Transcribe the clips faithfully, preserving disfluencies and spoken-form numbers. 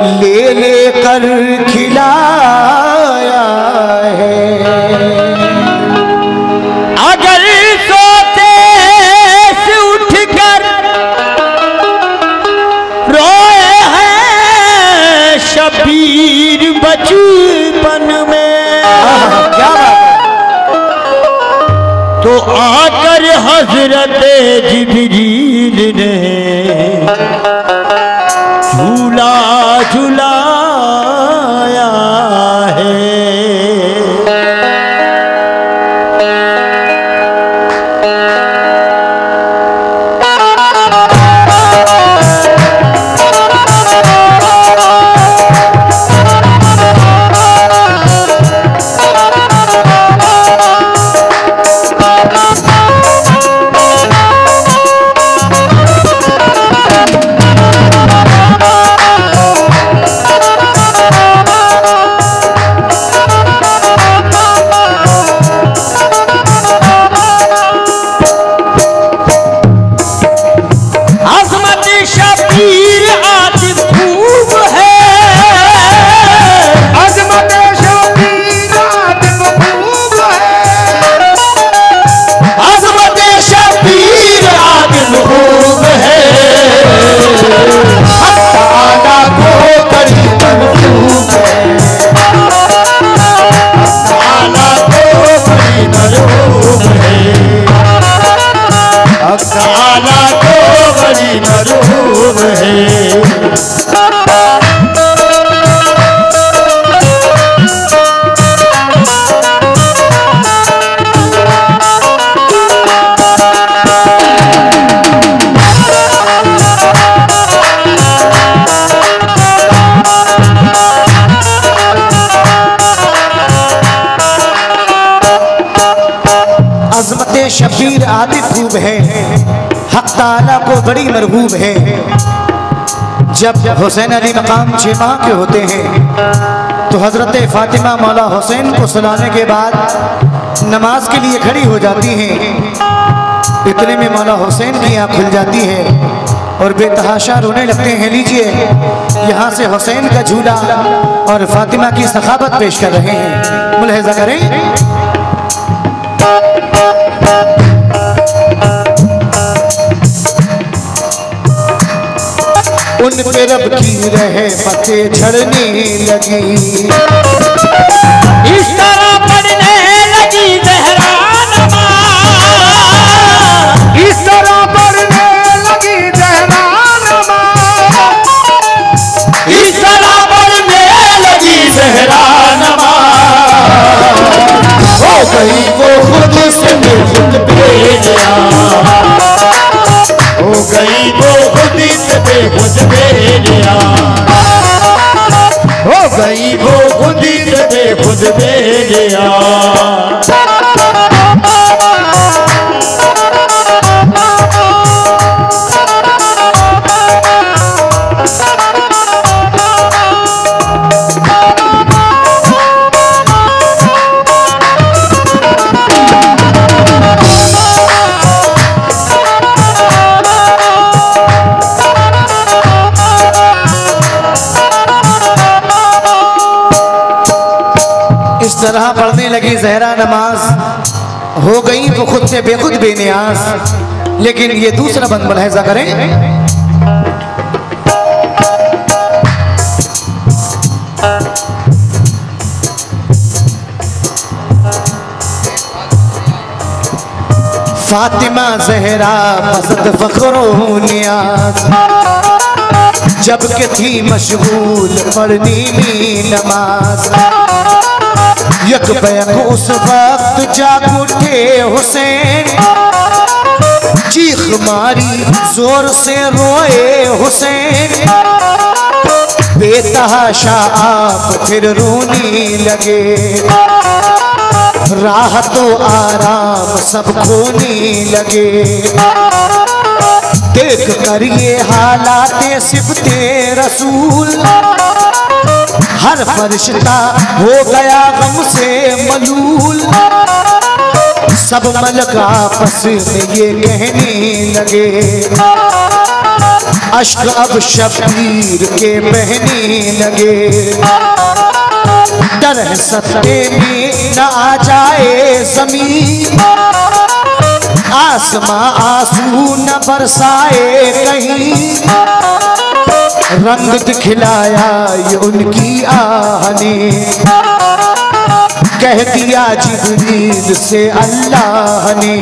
ले ले कर खिलाया है। अगर सोते से उठकर रोए हैं शबीर बचपन में, क्या बात है। तो आकर हजरत जिब्रील ने झूला झुलाया है। शबीर आतिफ खूब है, हक ताला को बड़ी मरगूब है। जब हुसैन अली मकाम छह माह के होते हैं तो हजरत फातिमा मौला हुसैन को सुलाने के बाद नमाज के लिए खड़ी हो जाती हैं। इतने में मौला हुसैन की आँख खुल जाती है और बेतहाशा रोने लगते हैं। लीजिए यहाँ से हुसैन का झूला और फातिमा की सखावत पेश कर रहे हैं, मुलाहिजा करें। उन पे रब की रहमतें झड़ने लगी, इस तरह पढ़ने लगी ज़हरा नमाज़, इस तरह पढ़ने लगी ज़हरा नमाज़, इस तरह पढ़ने लगी ज़हरा नमाज़। हो गई वो खुद से खुद बेजा, हो गई वो खुद से बेखुद बेजा, हो गई वो खुद से बेखुद बेजा। इस तरह पढ़ने लगी ज़हरा नमाज, हो गई वो खुद से बेखुद बेनियाज। लेकिन ये दूसरा बंद मुलाहिजा करें। फातिमा ज़हरा मसद फ़ख्रो नियाज़, जबकि थी मशगूल पढ़नी में नमाज। यक बैक उस वक्त जाग उठे हुसैन, चीख मारी जोर से रोए हुसैन। बेतहाशा आप फिर रोने लगे, राहत तो आराम सब खोने लगे। देख कर ये हालात सिफते रसूल, हर फरिश्ता हो गया गम से मलूल। सब मलक आपस में ये कहने लगे, अश्क अब शबीर के बहने लगे, डर है सत्ते में न आ जाए जमीन, आसमां आंसू न बरसाए कहीं, रंग दिखलाया ये उनकी आह ने, कह दिया जिब्रील से अल्लाह ने,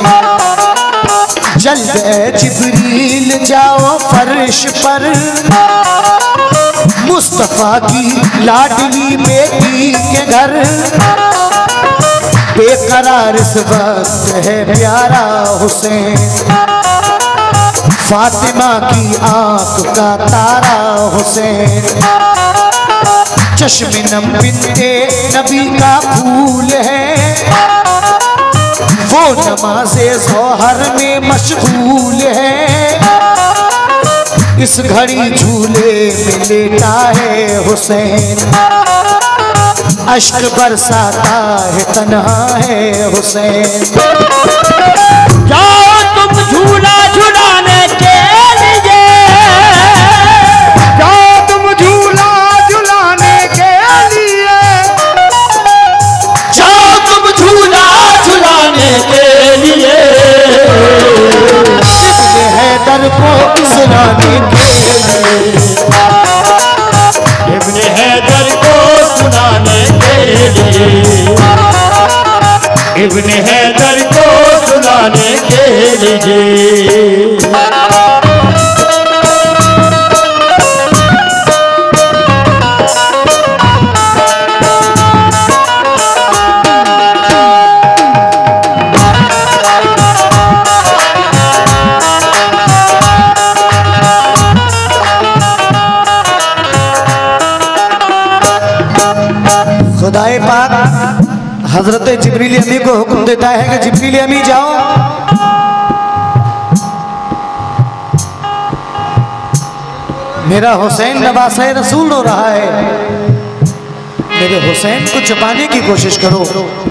जल्द ए जिब्रील जाओ फर्श पर, मुस्तफा की लाडली बेटी के घर, बेकरार इस वक्त है प्यारा हुसैन, फातिमा की आंख का तारा हुसैन, चश्मे नम बिंदे नबी का फूल है, वो नमाज़े ज़ोहर में मशगूल है, इस घड़ी झूले में लेटा है हुसैन, अश्क बरसाता है तन्हा है हुसैन। जाओ तुम झूला झुलाने के लिए, जाओ तुम झूला झुलाने के लिए, जाओ तुम झूला झुलाने के लिए, इब्ने हैदर को सुनाने के लिए, इब्ने हैदर को सुनाने के लिए, इब्ने हैदर को सुनाने के लिए। खुदाए पाक हजरत जिब्रील अमी को हुक्म देता है कि जिब्रील अमी जाओ, मेरा हुसैन नवासे रसूल रो रहा है, मेरे हुसैन को छुपाने की कोशिश करो।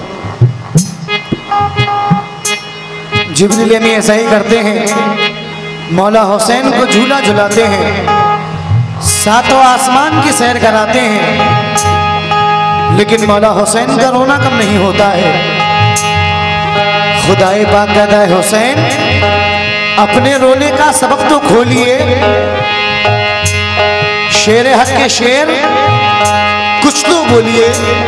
जिब्रील अमी ऐसा ही करते हैं, मौला हुसैन को झूला झुलाते हैं, सातों आसमान की सैर कराते हैं, लेकिन मौला हुसैन का रोना कम नहीं होता है। खुदाए पाक कहता है हुसैन अपने रोने का सबक तो खोलिए, शेर हक के शेर कुछ तो बोलिए।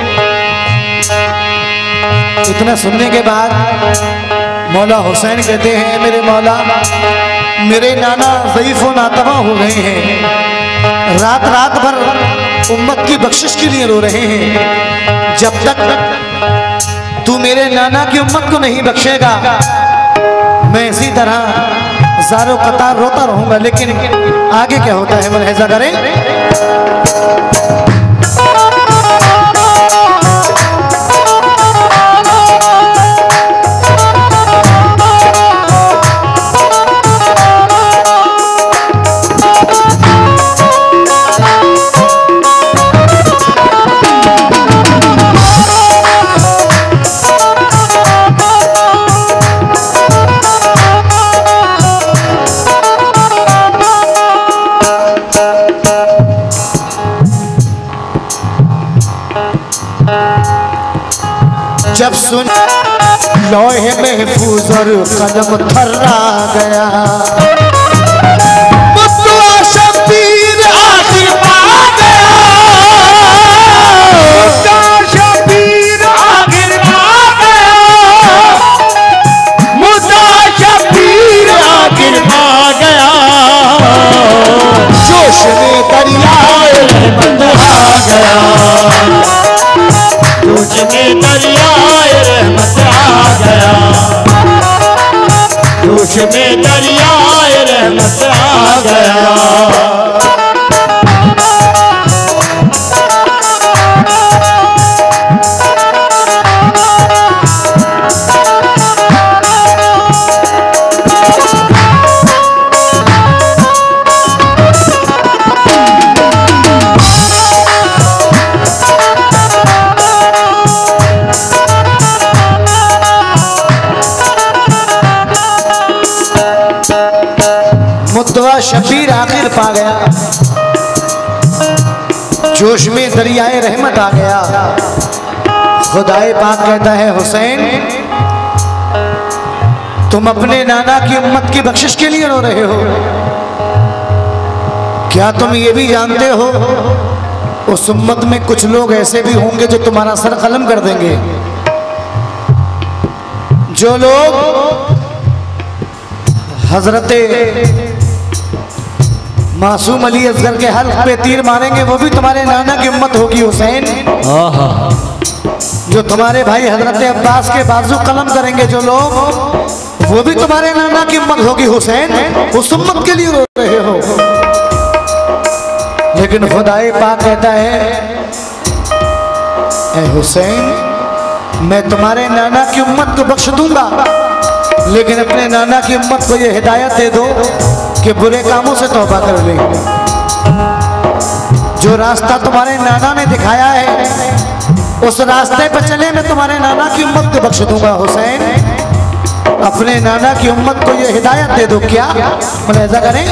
इतना सुनने के बाद मौला हुसैन कहते हैं मेरे मौला, मेरे नाना ज़ईफ़ व नातवा हो गए हैं, रात रात भर उम्मत की बख्शिश के लिए रो रहे हैं, जब तक तू मेरे नाना की उम्मत को नहीं बख्शेगा मैं इसी तरह ज़ारो कतार रोता रहूंगा। लेकिन आगे क्या होता है मुलाहिज़ा करें। जब सुन लोहे महफूज और कदम थर्रा गया, मुद्दा शबीर आखिर पा गया, मुद्दा शबीर आखिर पा गया, मुद्दा शबीर आखिर पा गया, जोश में दरियाए रहमत आ गया, जोश में दरियाए रहमत आ गया, जोश में दरियाए रहमत आ गया। आखिर पा गया, जोश में दरियाए रहमत आ गया। खुदाए पाक कहता है हुसैन तुम अपने नाना की उम्मत की बख्शिश के लिए रो रहे हो, क्या तुम ये भी जानते हो उस उम्मत में कुछ लोग ऐसे भी होंगे जो तुम्हारा सर कलम कर देंगे। जो लोग हजरते मासूम अली असगर के हल्क पे तीर मारेंगे वो भी तुम्हारे नाना की उम्मत होगी हुसैन। जो तुम्हारे भाई हजरत अब्बास के बाजू कलम करेंगे जो लोग वो भी तुम्हारे नाना की उम्मत होगी हुसैन। उस उम्मत के लिए रो रहे हो। लेकिन खुदाए पाक कहता है ऐ हुसैन मैं तुम्हारे नाना की उम्मत को बख्श दूंगा, लेकिन अपने नाना की उम्मत को ये हिदायत दे दो कि बुरे कामों से तौबा कर ले। जो रास्ता तुम्हारे नाना ने दिखाया है उस रास्ते पर चले, मैं तुम्हारे नाना की उम्मत को बख्श दूंगा हुसैन। अपने नाना की उम्मत को ये हिदायत दे दो। क्या मुलाहिजा करें,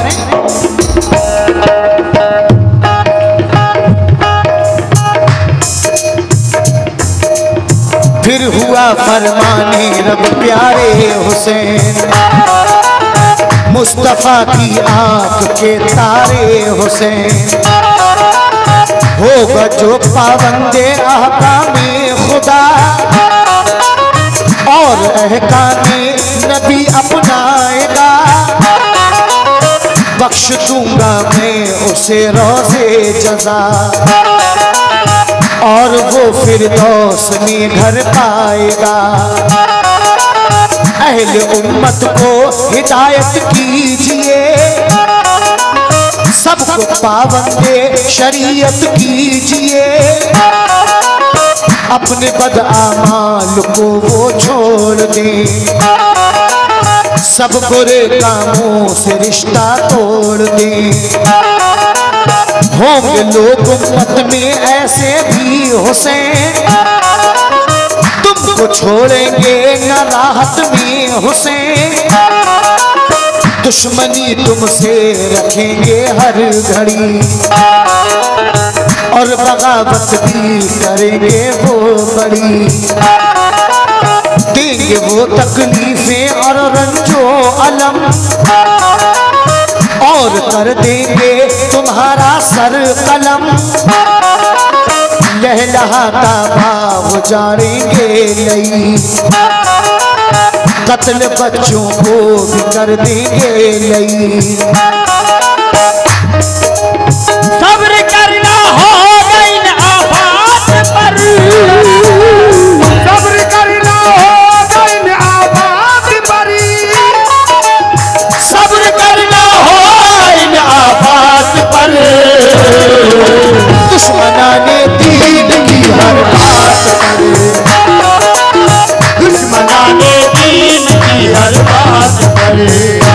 फिर हुआ फरमाने रब प्यारे हुसैन, मुस्तफा की आंख के तारे हुसैन। होगा जो पाबंदे अहकामे खुदा और अहकामे नबी अपनाएगा, बख्श दूंगा मैं उसे रोज़े जज़ा और वो फिरदौस में घर पाएगा। अहले उम्मत को हिदायत कीजिए, सबको पाबंदे शरीयत कीजिए, अपने बदआमाल को वो छोड़ दें, सब बुरे कामों से रिश्ता तोड़ दें। होंगे लोग उम्मत में ऐसे भी हुसैन, तुमको छोड़ेंगे न राहत में हुसैन, दुश्मनी तुमसे रखेंगे हर घड़ी और बगावत भी करेंगे वो बड़ी। देंगे वो तकलीफें और रंजो अलम और कर देंगे तुम्हारा सर कलम, लहलहाता भाव जारेंगे नहीं, कत्ल बच्चों को भी कर देंगे नहीं। सब्र करना होगा इन आफात पर, सब्र करना होगा इन आफात पर, सब्र करना होगा इन आफात पर। दुश्मनाने दीन की हर बात पर, दुश्मनाने दीन की हर बात पर,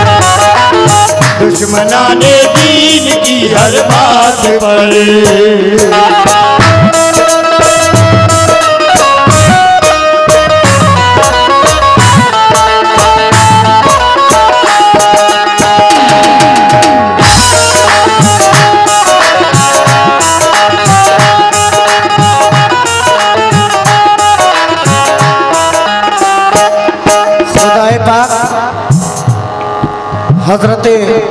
दुश्मनाने दीन की हर बात पर। हजरत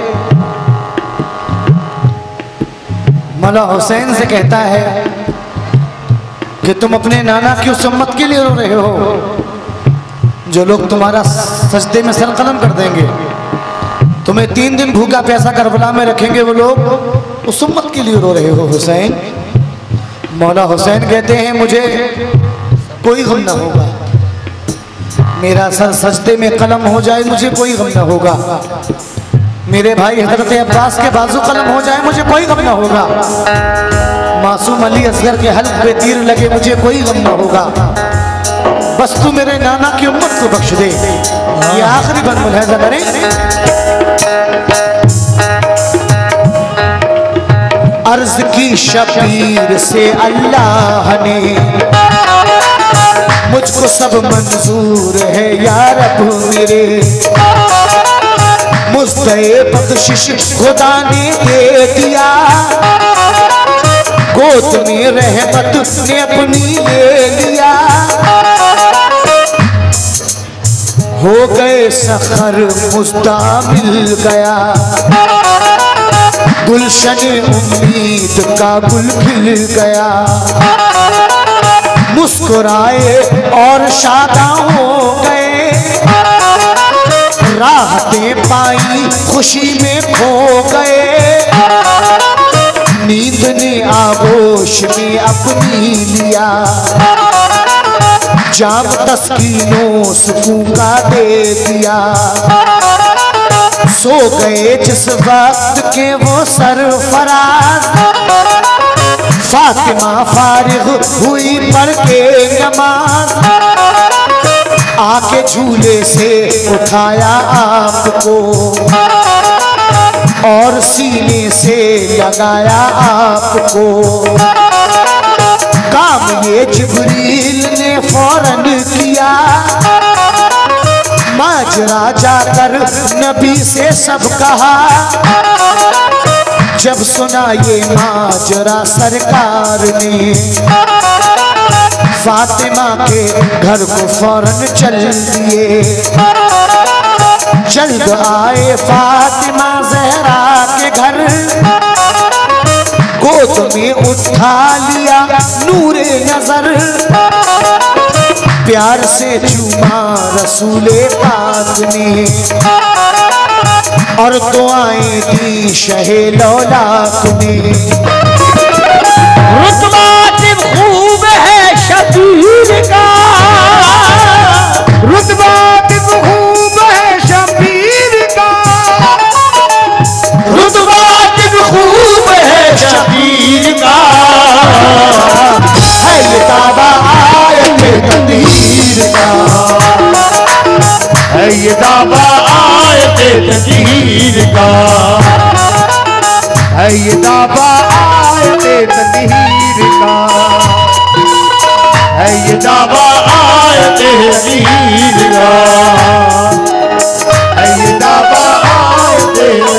मौला हुसैन से कहता है कि तुम अपने नाना की उस उम्मत के लिए रो रहे हो जो लोग तुम्हारा सजदे में सर कलम कर देंगे, तुम्हें तीन दिन भूखा प्यासा करबला में रखेंगे, वो लोग उस उम्मत के लिए रो रहे हो हुसैन। मौला हुसैन कहते हैं मुझे कोई गम ना होगा, मेरा सर सजदे में कलम हो जाए मुझे कोई गम ना होगा, मेरे भाई हजरत अब्बास के बाजू कलम हो जाए मुझे कोई गम ना होगा, मासूम अली असगर के हल्क पे तीर लगे मुझे कोई गम ना होगा, बस तू मेरे नाना की उम्मत को बख्श दे। ये आखिरी बंद मुलाहिजा करें, अर्ज की शबीर से अल्लाह ने मुझको सब मंजूर है या रब मेरे, मुझे बख्शिश खुदा ने दे दिया, गोद में रहमत ने अपनी ले लिया। हो गए सखर मुस्ता मिल गया, गुलशन उम्मीद का गुल खिल गया। मुस्कुराए और शादा हो गए, राहतें पाई खुशी में खो गए। नींद ने आगोश में अपनी लिया, जाम तस्कीनों सुकून का दे दिया। सो गए जिस वक्त के वो सरफराज, फातिमा फारिग हुई पढ़ के नमाज। आके झूले से उठाया आपको और सीने से लगाया आपको। काम ये जिब्रील ने फौरन किया, माजरा जाकर नबी से सब कहा। जब सुना ये माजरा सरकार ने, फातिमा के घर को फौरन चल दिए। जल्द आए फातिमा जहरा के घर, गोद में उठा लिया नूरे नजर। प्यार से चूमा रसूले पाक ने और दुआएं दी शहे लौलाक ने। रुतबा जब खूब है शबीर का, रुतबा जब खूब है शबीर का, रुतबा जब खूब है शबीर का। है ये दावा आयत तकदीर का, है ये दावा आयत तकदीर का, है ये दावा आयत तकदीर का, है ये दावा आयत तकदीर का, है ये दावा आयत